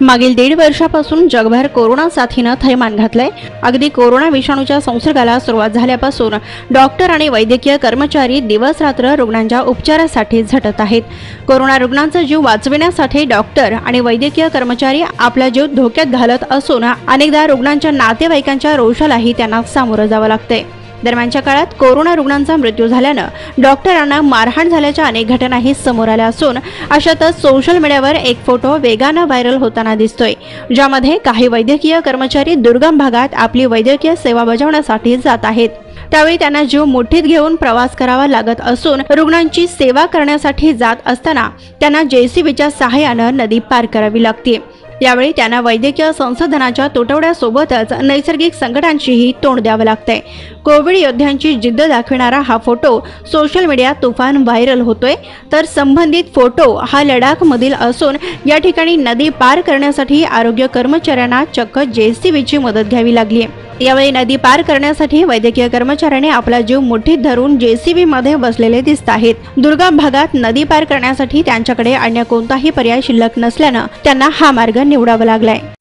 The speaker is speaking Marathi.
मागील 1.5 वर्षापासून जगभर कोरोना साथीने थैमान घातलंय। अगदी कोरोना विषाणूच्या संसर्गाला सुरुवात झाल्यापासून डॉक्टर आणि वैद्यकीय कर्मचारी दिवस रात्र रुग्णांच्या उपचारासाठी झटत आहेत। कोरोना रुग्णांचा जीव वाचविण्यासाठी डॉक्टर आणि वैद्यकीय कर्मचारी आपला जीव धोक्यात घालत असून अनेकदा रुग्णांच्या नातेवाईकांच्या रोषालाही त्यांना सामोरं जावं लागतंय। दरम्यानच्या काळात कोरोना रुग्णांचा मृत्यू झाल्यानं डॉक्टरांना मारहाण झाल्याच्या अनेक घटनाही समोर आल्या असून अशातच सोशल मीडियावर एक फोटो वेगाने व्हायरल होताना दिसतोय, ज्यामध्ये काही वैद्यकीय कर्मचारी दुर्गम भागात आपली वैद्यकीय सेवा बजावण्यासाठी जात आहेत। त्यावेळी त्यांना जीव मुठीत घेऊन प्रवास करावा लागत असून रुग्णांची सेवा करण्यासाठी जात असताना त्यांना जेसीबीच्या सहाय्याने नदी पार करावी लागते। यावेळी त्यांना वैद्यकीय संसाधनाच्या तुटवड्यासोबतच नैसर्गिक संकटांशीही तोंड द्यावं लागतंय। कोविड योद्ध्यांची जिद्द दाखविणारा हा फोटो सोशल मीडियात तुफान व्हायरल होतोय, तर संबंधित फोटो हा लडाख मधील असून या ठिकाणी नदी पार करण्यासाठी आरोग्य कर्मचाऱ्यांना चक्क जेसीबीची मदत घ्यावी लागली। यावेळी नदी पार करण्यासाठी वैद्यकीय कर्मचाऱ्यांनी आपला जीव मुठीत धरून जेसीबी मध्ये बसलेले दिसत आहेत। दुर्गम भागात नदी पार करण्यासाठी त्यांच्याकडे अन्य कोणताही पर्याय शिल्लक नसल्याने त्यांना हा मार्ग निवडावा लागलाय।